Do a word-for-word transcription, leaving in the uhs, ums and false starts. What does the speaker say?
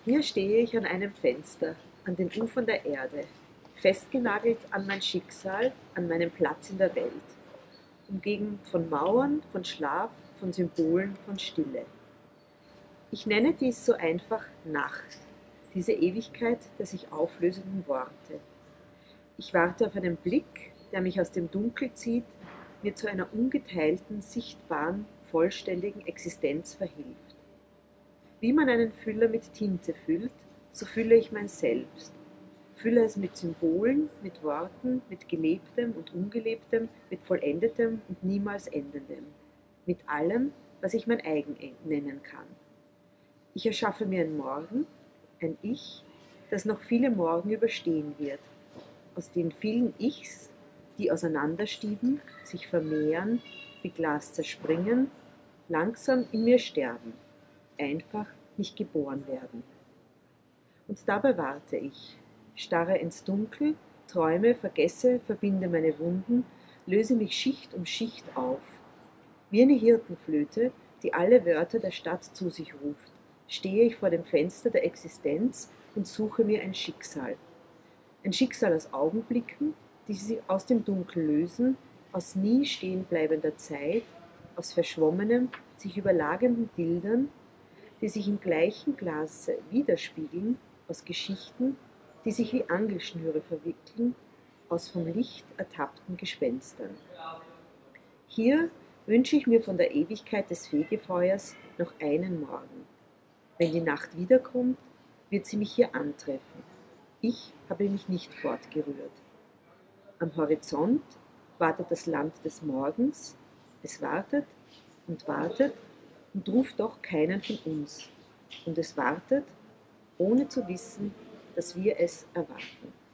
Hier stehe ich an einem Fenster, an den Ufern der Erde, festgenagelt an mein Schicksal, an meinen Platz in der Welt, umgeben von Mauern, von Schlaf, von Symbolen, von Stille. Ich nenne dies so einfach Nacht, diese Ewigkeit der sich auflösenden Worte. Ich warte auf einen Blick, der mich aus dem Dunkel zieht, mir zu einer ungeteilten, sichtbaren, vollständigen Existenz verhilft. Wie man einen Füller mit Tinte füllt, so fülle ich mein Selbst. Fülle es mit Symbolen, mit Worten, mit Gelebtem und Ungelebtem, mit Vollendetem und niemals Endendem. Mit allem, was ich mein eigen nennen kann. Ich erschaffe mir ein Morgen, ein Ich, das noch viele Morgen überstehen wird, aus den vielen Ichs, die auseinanderstieben, sich vermehren, wie Glas zerspringen, langsam in mir sterben, einfach nicht geboren werden. Und dabei warte ich, starre ins Dunkel, träume, vergesse, verbinde meine Wunden, löse mich Schicht um Schicht auf. Wie eine Hirtenflöte, die alle Wörter der Stadt zu sich ruft, stehe ich vor dem Fenster der Existenz und suche mir ein Schicksal. Ein Schicksal aus Augenblicken, die sich aus dem Dunkel lösen, aus nie stehen bleibender Zeit, aus verschwommenem, sich überlagernden Bildern, die sich im gleichen Glase widerspiegeln, aus Geschichten, die sich wie Angelschnüre verwickeln, aus vom Licht ertappten Gespenstern. Hier wünsche ich mir von der Ewigkeit des Fegefeuers noch einen Morgen. Wenn die Nacht wiederkommt, wird sie mich hier antreffen. Ich habe mich nicht fortgerührt. Am Horizont wartet das Land des Morgens, es wartet und wartet und ruft doch keinen von uns. Und es wartet, ohne zu wissen, dass wir es erwarten.